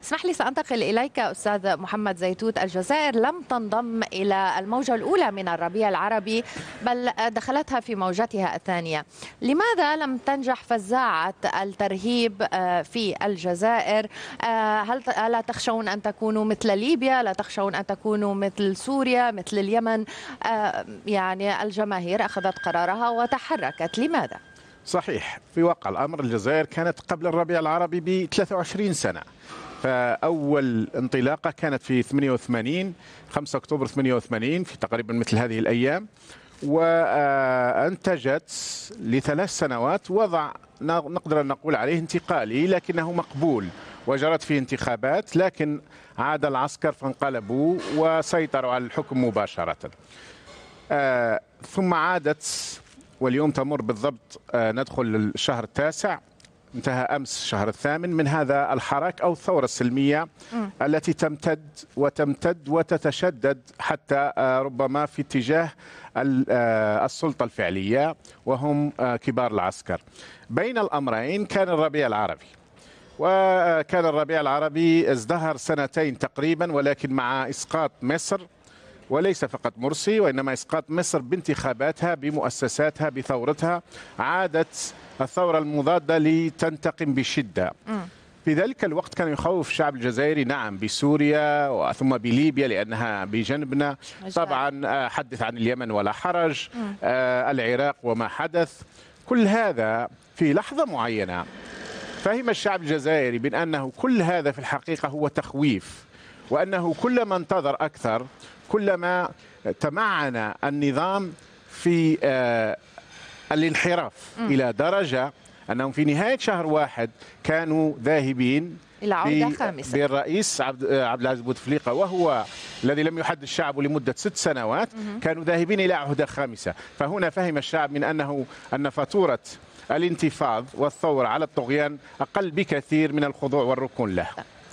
اسمح لي سأنتقل إليك أستاذ محمد زيتوت. الجزائر لم تنضم إلى الموجة الأولى من الربيع العربي، بل دخلتها في موجتها الثانية. لماذا لم تنجح فزاعة الترهيب في الجزائر؟ هل لا تخشون أن تكونوا مثل ليبيا؟ لا تخشون أن تكونوا مثل سوريا، مثل اليمن؟ يعني الجماهير أخذت قرارها وتحركت، لماذا؟ صحيح، في واقع الأمر الجزائر كانت قبل الربيع العربي ب 23 سنة. فأول انطلاقة كانت في 88 5 أكتوبر 88 في تقريبا مثل هذه الأيام، وأنتجت ل3 سنوات وضع نقدر أن نقول عليه انتقالي لكنه مقبول، وجرت فيه انتخابات، لكن عاد العسكر فانقلبوا وسيطروا على الحكم مباشرة. ثم عادت، واليوم تمر بالضبط ندخل الشهر التاسع، انتهى أمس الشهر الثامن من هذا الحراك أو الثورة السلمية التي تمتد وتمتد وتتشدد حتى ربما في اتجاه السلطة الفعلية وهم كبار العسكر. بين الأمرين كان الربيع العربي، وكان الربيع العربي ازدهر سنتين تقريبا، ولكن مع إسقاط مصر، وليس فقط مرسي وإنما إسقاط مصر بانتخاباتها بمؤسساتها بثورتها، عادت الثورة المضادة لتنتقم بشدة. في ذلك الوقت كان يخوف الشعب الجزائري نعم بسوريا ثم بليبيا لأنها بجنبنا، طبعا حدث عن اليمن ولا حرج، العراق وما حدث. كل هذا في لحظة معينة فهم الشعب الجزائري بأنه كل هذا في الحقيقة هو تخويف، وأنه كلما انتظر أكثر كلما تمعن النظام في الانحراف إلى درجة أنهم في نهاية شهر واحد كانوا ذاهبين إلى عودة خامسة بالرئيس عبد العزيز بوتفليقة، وهو الذي لم يحد الشعب لمدة 6 سنوات، كانوا ذاهبين إلى عهدة خامسة. فهنا فهم الشعب من أن فاتورة الانتفاض والثورة على الطغيان أقل بكثير من الخضوع والركون له.